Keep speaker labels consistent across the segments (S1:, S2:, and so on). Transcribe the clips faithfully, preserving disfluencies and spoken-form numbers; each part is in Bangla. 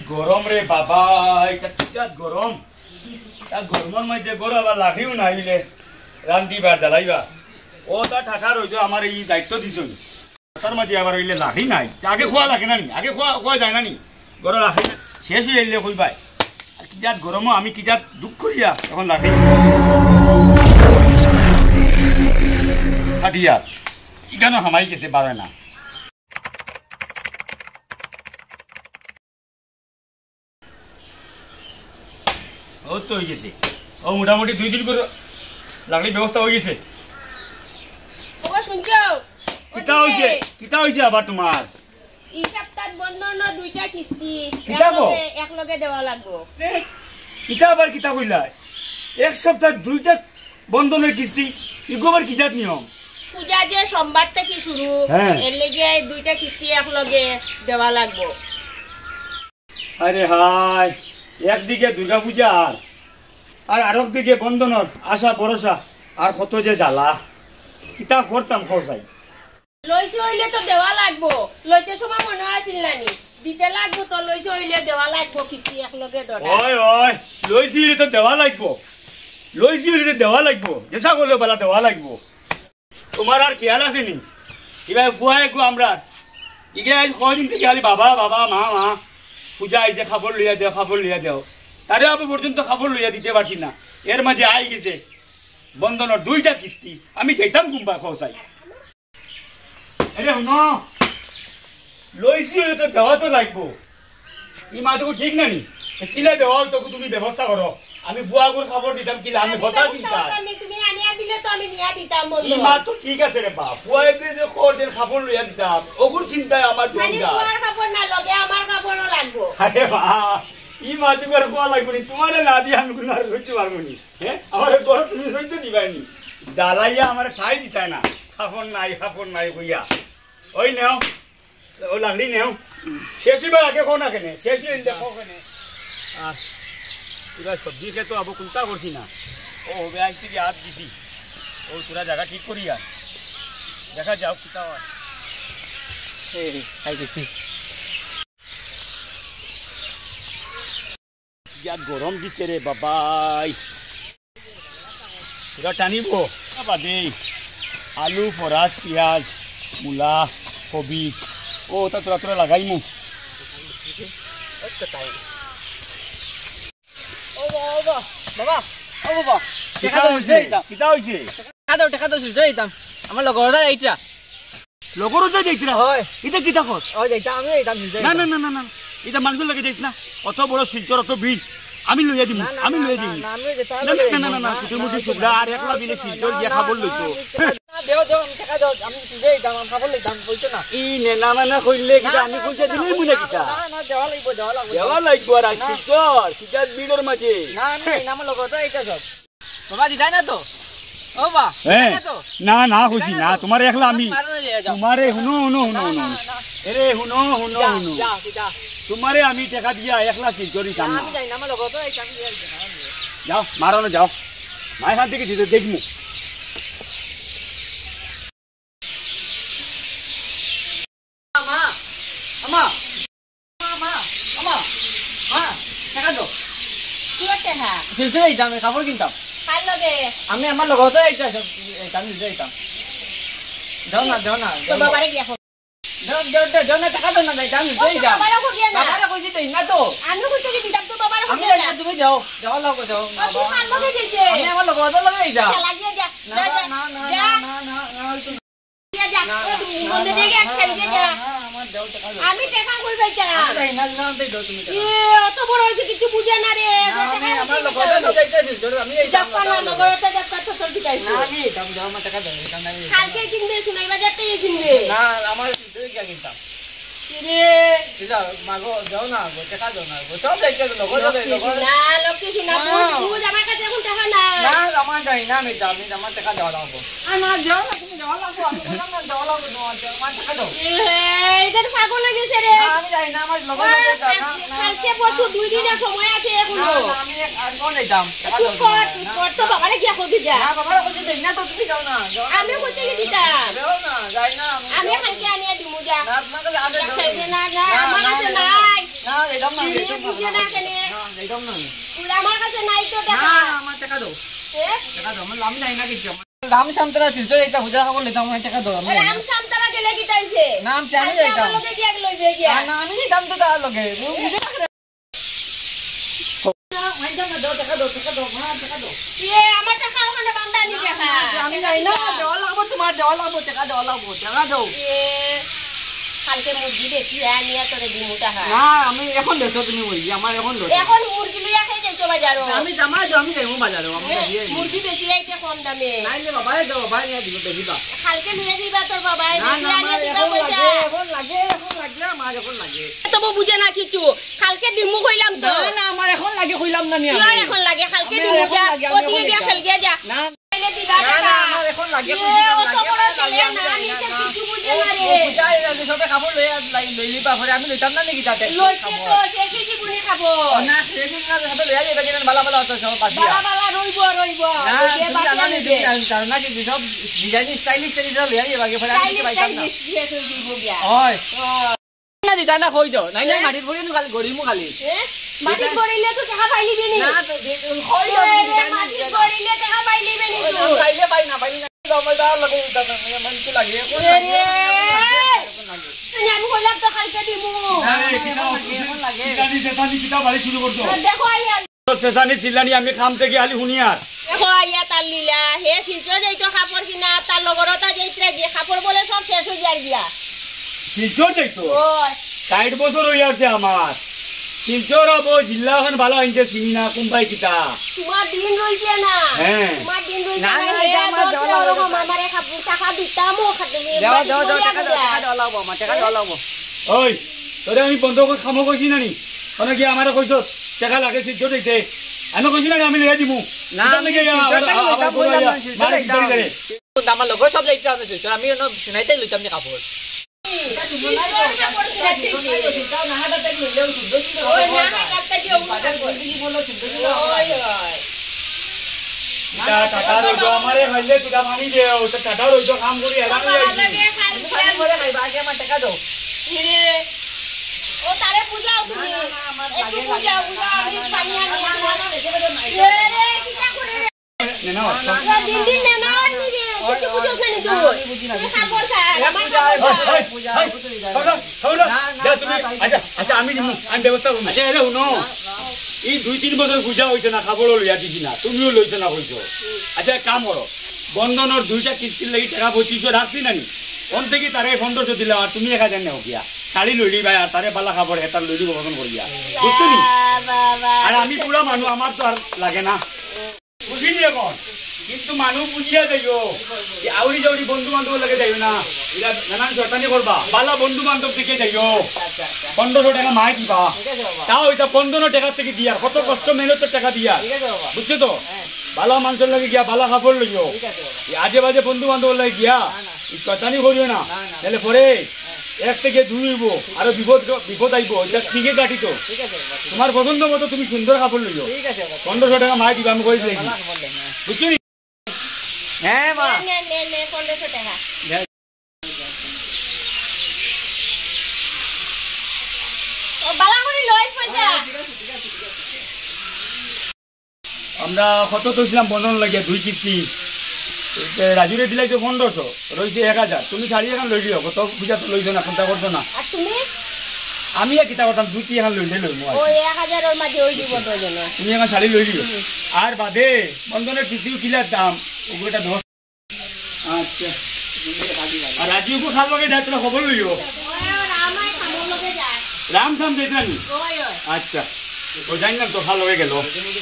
S1: গরম রে বাবা, এটা কিটাত গরম। তা গরমের মধ্যে গরম আবার লাঠিও নাইলে রান্ধিবার জ্বালাইবা। ও তা ঠাঠার হইতো আমার এই দায়িত্ব দিছই। তার মাঝে আবার হইলে লাঠি নাই, আগে খোয়া লাগে না নি, আগে খোয়া খোয়া যায় না নি। গরম লাঠি শেষ হয়ে এলে কইবাই আর কিজাত গরমও আমি কিজাত দুঃখ করিয়া এখন লাঠি ফাটিয়া কেন হামাই গেছে বাড়ে না। ও তো হয়ে গেছে, ও মোটামুটি দুই দিন করে লাকড়ির ব্যবস্থা হয়ে গেছে। কিতা হইছে কিতা হইছে আবার তোমার?
S2: এই সপ্তাহ বন্ধন দুইটা কিস্তি
S1: কিতাবো
S2: একলগে দেওয়া লাগবো।
S1: কিতা আবার কিতা কইলা? এক সপ্তাহ দুইটা বন্ধনের কিস্তি, ইগোবার কিজাত নিয়ম?
S2: পূজা যে সোমবার থেকে শুরু, এর লেগে দুইটা কিস্তি একলগে দেওয়া লাগবো।
S1: আরে হাই, একদিকে দুর্গা পূজা আর আর আরেক দিকে বন্ধনের আশা ভরসা, আর কত যে জ্বালা। কিতা করতাম খরচাই?
S2: লইছে হইলে তো দেওয়া লাগবো, লইতে সময় মনে আছিল নানি দিতে লাগবো, তো লইছে হইলে দেওয়া লাগবো কিস্তি একলগে দরকার।
S1: ওই ওই লইছি হইলে তো দেওয়া লাগবো, লইছি হইলে তো দেওয়া লাগবো, যেসা করলে বেলা দেওয়া লাগবো। তোমার আর খেয়াল আছে নি? এবার ফুয়াই গো আমরা ইগে কদিন থেকে খালি বাবা বাবা মা মা পূজা আইছে খাবার লইয়া দেও খাবার লইয়া দেও, তারে আবার পর্যন্ত খাবার লইয়া দিতে পারছি না। এর মাঝে আই গেছে বন্ধনের দুইটা কিস্তি, আমি যাইতাম কুম্বা খসাই। আরে শুনো, লইছি তো দেওয়া তো লাগবো, ই মা তো ঠিক না নি, কিলা দেওয়া তো তুমি ব্যবস্থা করো। আমি বুয়াগুর খবর দিতাম কিলা, আমি হতা চিন্তা
S2: তুমি আনিয়া দিলে তো আমি নিয়া দিতাম।
S1: ই মা তো ঠিক আছে রে বাপ, বুয়াকে যে কোরদের খবর লইয়া দিতাম ওগুর চিন্তায় আমার
S2: খালি বুয়ার খবর না লগে আমার খবরও লাগবো।
S1: আরে বা ই মা তোমার কোয়া লাগবো নি, তোমার না দিয়ে আমি কোনো আর হইতে পারবো নি। হ্যাঁ আমার বড় তুমি হইতে দিবাইনি, জ্বালাইয়া আমার ঠাই দিতাই না। খাফর নাই খাফর নাই কইয়া ওই নেও ও লাগলি নেও, শেষ হইবার আগে কো না কেনে, শেষ হইলে দেখো কেনে। আর এবার সবজি খেয়ে তো আবু চিন্তা করছি না, ও হবে আইসি কি হাত দিছি, ও তোরা জায়গা ঠিক করিয়া দেখা যাও কিতা হয়। খাই গেছি ইয়াত গরম দিছে রে বাবাই, তোরা টানিব বাদে আলু ফরাস পিঁয়াজ মূলা কবি ও তা তোরা তোরা লাগাইমু।
S3: আমার লগৰ এইটা
S1: লগৰ যাইতা
S3: হয়,
S1: এটা কিতা খস? না না না না না, এটা মানুষ লাগে যাইছ না, অত বড় শিলচর অত ভিড়, আমি লইয়া দিম আমি লইয়া দিম। না না না না কুটি মুটি সুগড়া আর একলা বিলে শিলচর গিয়া খাবার লইতো।
S3: দেও দেও আমি টাকা দাও, আমি সিজে দাম আমি খাবার লইতাম কইছো না।
S1: ই নে না না কইলে কিটা আমি কইছা দিলেই মুনা কিটা?
S3: না না দেওয়া লাগব দেওয়া লাগব
S1: দেওয়া লাগব আর শিলচর কিটা ভিড়ের মাঝে।
S3: না আমি নাম লগতো এইটা সব বাবা দিদাই না তো ও বা
S1: না না খুশি না তোমার একলা আমি তোমারে হুনো হুনো হুনো হুনো এরে হুনো হুনো হুনো তোমারে আমি টাকা দিয়া একলা শিলচর দিতাম না। যাও মারানো যাও, মায়ের হাত থেকে দিতে দেখবো।
S3: খাবার কিনতাম আমি আমার লগতো এইটা সব যাইতাম। যাও না যাও না তুমি যাও যাও লাগো যাও আমার লগতো লগাই যাও।
S2: আমি টাকা কই পাইতা অত বড় হয়েছে কিছু বুঝে না রে। কালকে কিনবে সোনাই বাজার থেকে কিনবে
S3: না আমার কিনতাম মাগো যাও না টাকা যাও না সব দেখতে
S2: না লক্ষ্মী সোনা বুঝ আমার কাছে এখন টাকা নাই।
S3: না আমার যাই না আমি আমি আমার টাকা দেওয়া লাগবো। না যাও না তুমি দেওয়া লাগবো, আমি বললাম না দেওয়া লাগবো, আমার টাকা দাও।
S2: এটা তো পাগল হয়ে গেছে রে।
S3: আমি যাই না আমার লগো
S2: কালকে পরশু দুই দিনের সময় আছে এগুলো।
S3: আমি আর কোন যাইতাম
S2: তুই কর তুই কর তো বাবারে কি কইতে যা।
S3: না বাবারে কইতে দেই না তো তুমি যাও না।
S2: আমি কইতে গেছি তা
S3: যাও না যাই না
S2: আমি কালকে আনিয়ে দিমু যা।
S3: না তোমাকে আদর
S2: না না আমার কাছে নাই।
S3: না যাইতাম না
S2: তুমি বুঝে না কেন
S3: না যাইতাম না
S2: আমার কাছে নাই তো
S3: না
S2: টাকা
S3: আমার টাকা দাও
S2: এ?
S3: টাকা দাও আমি নাই না কিছু রাম শান্তরা শিলচর একটা পূজা খাবার লইতাম আমার টাকা দাও আমি
S2: রাম শান্তরা গেলে কি তাইছে
S3: নাম জানি যাইতাম
S2: আমার লগে গিয়া লইবে গিয়া
S3: না আমি যাইতাম তো তার লগে মাইন্ডা না দাও টাকা দাও টাকা দাও না টাকা দাও
S2: এ আমার টাকা ওখানে বান্ধা নি টাকা
S3: আমি যাই না দেওয়া লাগবো তোমার দেওয়া লাগবো টাকা দেওয়া লাগবো টাকা দাও
S2: এ কালকে মুরগি বেশি আনিয়া তোরে দিমু টাকা
S3: না আমি এখন বেচো তুমি মুরগি আমার এখন লো
S2: এখন মুরগি লইয়া খাই যাইতো বাজারও
S3: আমি জামা দাও আমি যাইবো বাজারে আমি দিয়ে
S2: মুরগি বেশি আইতে কম দামে
S3: নাই রে বাবা দাও বাবা নিয়ে দিব দেখিবা
S2: কালকে লইয়া দিবা তোর বাবা
S3: না
S2: বেশি
S3: না
S2: আনিয়া
S3: আমার
S2: দিবা
S3: এখন
S2: পয়সা
S3: লাগে এখন লাগে এখন লাগে আমার এখন লাগে
S2: তবু বুঝে না কিছু কালকে দিমু কইলাম তো
S3: না না আমার এখন লাগে কইলাম না নিয়া
S2: কি এখন লাগে কালকে দিমু যা ওদিকে গিয়া খেল গিয়া যা
S3: না
S2: কইলে দিবা
S3: না
S2: টাকা
S3: না আমার এখন লাগে
S2: এ, ও তো বড় ছেলে না, নিচে কিছু বুঝে না রে।
S3: বুঝাই সবে খাবার লই লই লিবা পরে আমি লইতাম না নাকি তাতে
S2: লইতে তো শেষে জীবনে খাবো
S3: না শেষ না সবে লইয়া যাবে কিনা বালা বালা তো সব পাছিয়া
S2: বালা বালা রইব রইব
S3: না
S2: ওই যে
S3: তুমি
S2: বাকি
S3: জানা নি
S2: আনিবে।
S3: তুমি জানা না কি সব ডিজাইন স্টাইলিশ স্টাইলিশ লইয়া যাবে পরে আমি
S2: স্টাইলিশ
S3: পাইতাম না
S2: স্টাইলিশ ড্রেস হই দিব গিয়া
S3: হয়
S2: ও,
S3: না দিতা না কই দাও নাই না মাটির পরে নো খালি গড়িমু খালি
S2: এ, মাটিত গড়িলে তো টাকা পাইলিবি নি
S3: না তো কই দাও
S2: এ,
S3: তুমি
S2: রে,
S3: জানা
S2: মাটিত গড়িলে টাকা পাইলিবি নি তুই
S3: পাইলে পাই না পাইলে না আমার দাও লাগে দিতা না মন তো লাগে কোন
S2: এ, রে, আমি কইলাম তো কালকে দিমু
S1: কিতানি সেসানি কিতা বাড়ি শুরু করছো
S2: দেখো আইয়া
S1: সেসানি চিল্লানি আমি খাম থেকে আলি শুনিয়ার
S2: দেখো আইয়া তার লীলা হে শিলচর যাইতো কাপড় কিনা তার লগরতা যাইত্রা গিয়ে কাপড় বলে সব শেষ হয়ে যার গিয়া
S1: শিলচর যাইতো
S2: ওই
S1: ষাট বছর হয়ে আছে আমার শিলচর হবো জিল্লাখান ভালো আনছে চিনি না কোনবাই কিতা
S2: তোমার দিন রইছে না
S1: হ্যাঁ।
S2: তোমার দিন রইছে
S3: না,
S2: না
S3: না,
S2: হে
S3: এটা আমার
S2: দশ
S3: দেওয়া লাগবে।
S2: ওরকম আমারে কাপড় টাকা দিতাম ও খাতে
S3: দাও দাও দাও টাকা দাও টাকা দাও লাগবো আমার টাকা দাও লাগবো
S1: ওই তোরে আমি বন্ধ করে খামো কইছি না নি মানে কি আমার কইছ টাকা লাগে শিলচর যাইতে আমি কইছি না নি আমি লইয়া দিমু
S3: না
S1: কিতা লাগে আবার আবার বলাইয়া মারে কিতারি করে
S3: আমার লগর সব যাইতে আছে শিলচর আমি অন্য শুনাইতে লইতাম না কাপড়
S2: শিলচর কাপড় কিনা দিতে
S3: না হাতে তেল লইলেও শুদ্ধ ছিল
S2: ওই না হাতে কি
S3: বাজার বলবি কি বলো শুদ্ধ ছিল
S2: ওই ওই
S1: কিতা টাকা রইছো আমারে হইলে কিতা মানি দেও তো টাকা রইছো কাম করি হেরান হই
S2: বাবা
S1: আইছি
S2: লাগে খাই
S3: আমি মরে খাইবা আগে আমার টাকা দাও
S2: রে ও তারে পূজাও তুমি
S3: না, না, আমার
S2: একটু
S3: লাগে,
S2: পূজা
S3: লাগে।
S2: পূজা আমি পানি আনি
S3: আমার
S2: রে
S3: একেবারে নাই
S2: রে কিটা করে রে
S1: নে নাও
S2: ও দিন দিন না না নি রে কিছু বুঝছ না নি তুই
S3: আমি বুঝি না,
S2: তুই
S3: বুঝি
S2: কাপড়
S3: না।
S2: ছাড়
S3: এ
S2: আমার
S3: পূজা,
S2: কাপড়
S3: এ
S2: ছাড়।
S3: পূজা,
S1: হাই,
S3: পূজা, পূজা।
S1: খাওয়া খাওয়া
S3: না, না,
S1: যা তুমি
S3: না,
S1: আচ্ছা আচ্ছা আমি দিমু আমি ব্যবস্থা করব আচ্ছা এরে শুনো এই দুই তিন বছর পূজা হইছে না খাবড় লইয়া দিছি না তুমিও লইছ না কইছো আচ্ছা এক কাম করো বন্ধনের দুইটা কিস্তির লাগি টাকা পঁচিশশো রাখছি না নি কোন থেকে তারে পনেরোশো দিলাম আর তুমি এক হাজার নেও গিয়া শাড়ি লইলি ভাই আর তারে বালা খাবার হেতার লইলি বহন করিয়া বুঝছো নি
S2: বাবা
S1: আর আমি পুরা মানুষ আমার তো আর লাগে না বুঝিনি এখন কিন্তু মানুষ বুঝিয়া যাইও আউরি যাউরি বন্ধু বান্ধব লাগে যাইও না এরা নানান শয়তানি করবা বালা বন্ধু বান্ধব থেকে যাইও
S3: আচ্ছা আচ্ছা
S1: পনেরোশো টাকা মাই দিবা
S3: ঠিক আছে বাবা
S1: তাও এটা পনেরো টাকা থেকে দিয়া কত কষ্ট মেহনতের টাকা দিয়া
S3: ঠিক আছে বাবা
S1: বুঝছো তো
S3: হ্যাঁ
S1: বালা মানুষের লাগে গিয়া বালা কাপড় লইও
S3: ঠিক আছে বাবা
S1: এই আজে বাজে বন্ধু বান্ধব লাগে গিয়া
S3: না, না।
S1: এই শয়তানি করিও না
S3: না, না।
S1: তাহলে পরে এক থেকে দুই হইব আরো বিপদ বিপদ আইব এটা ঠিকই কাটি তো
S3: ঠিক আছে বাবা ঠিক-
S1: তোমার পছন্দ মতো তুমি সুন্দর কাপড় লইও
S3: ঠিক আছে বাবা
S1: পনেরোশো টাকা মাই দিবা আমি কই দিয়েছি
S3: বাবা বললেন হ্যাঁ।
S1: বুঝছো নি
S3: হ্যাঁ মা
S2: নে নে নে পনেরোশো টাকা ও বালা করে লই পয়সা
S1: আমরা কত তুলছিলাম বন্ধন লাগিয়া দুই কিস্তি এ, রাজুরে দিলাইছো পনেরোশো রয়েছে এক হাজার তুমি শাড়ি এখন লই দিও কত পূজা তো লইছো না চিন্তা করছো না
S2: আর তুমি
S1: আমি আর কিতা করতাম দুই এখন লইলে লইমু আর কি।
S2: ওই এক হাজারের মাঝে ওই দিব দুজন
S1: তুমি এখন শাড়ি লই দিও আর বাদে বন্ধনের কিছু কিলার দাম ওগুলোটা দশ আচ্ছা আর রাজুকে খাল লগে যায় তোরা খবর লইও
S2: আমায় সামর লগে যায়
S1: রাম সাম দিত না নি
S2: ওই ওই
S1: আচ্ছা ও জানি না তো খাল লগে গেল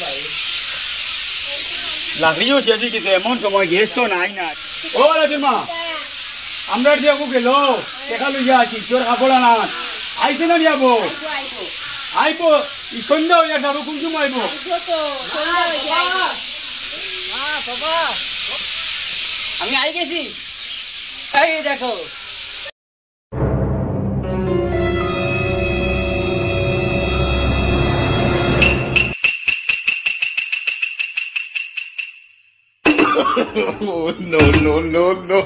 S1: লাগলিও শেষ হয়ে গেছে এমন সময় গেছ তো নাই না ও রাজুর মা আমরা দিয়ে গেল দেখা লইয়া আসি চোর কাপড় আনা আইসে না নিয়াবো
S2: আইবো আইবো
S1: আইবো ই সন্ধ্যা হইয়া যাবো কোন সময় আইবো
S2: আইবো তো সন্ধ্যা হয়ে যায়
S3: মা বাবা আমি আই গেছি এই দেখো
S4: Oh, no, no, no, no.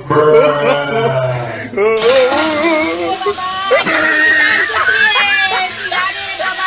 S2: বাবা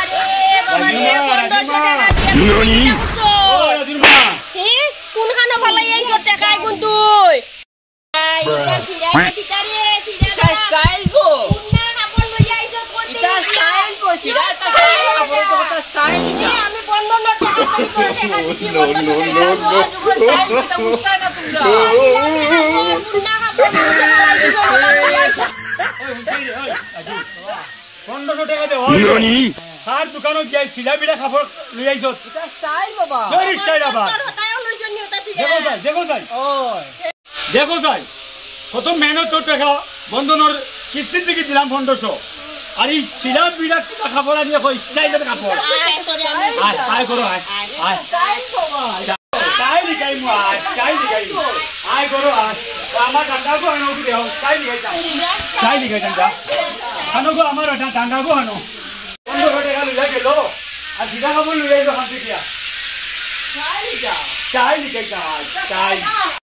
S2: পনেরোশো টাকা দিয়ে
S4: ননি?
S2: বুঝছো
S1: ও রাজুর মা
S2: হ্যাঁ কোনখানে ভালো এই জোর টাকায় গুন তুই আই এটা সিরাই কিতারে সিরা
S3: স্টাইল গো
S2: না না বল লই আইছো কোন
S3: এটা স্টাইল গো সিরা এটা স্টাইল আপন কথা স্টাইল
S2: আমি বন্ধন টাকা করি করে টাকা দিছি
S4: No, no, no, no.
S3: Style এটা বুঝতা না তোমরা
S2: না না বল আইছো
S1: ওই হুঁচাই রে ওই রাজু পনেরোশো টাকা দে ওই
S4: ননি?
S1: তার দোকানত যাই সিলা বিলা কাপড় লই আইছ
S3: এটা স্টাইল বাবা
S1: জরি স্টাইল আবার
S2: তোর হতায়ও লইছো নি ওটা সিরা
S1: দেখো যাই দেখো যাই
S3: ওই
S1: দেখো যাই কত মেহনত তোর টাকা বন্ধনের কিস্তি থেকে দিলাম পনেরোশো আর এই সিলা বিলা কিনা কাপড় আনিয়ে কই স্টাইলের কাপড়
S2: আয় তোরে আমি
S1: আয় আয় করো আয় আয়
S3: স্টাইল বাবা
S1: স্টাইল লিখাই মু আয় স্টাইল লিখাই আয় করো আয় আমার ডান্ডা গো আনো উঠে দাও স্টাইল লিখাই যা স্টাইল লিখাই যা আনো গো আমার ডান্ডা গো আনো পনেরোশো টাকা লইয়া গেল আর সিধা কাপড় লইয়া গেল হাতে দিয়া স্টাইল লিখাই যা স্টাইল লিখাই যা স্টাইল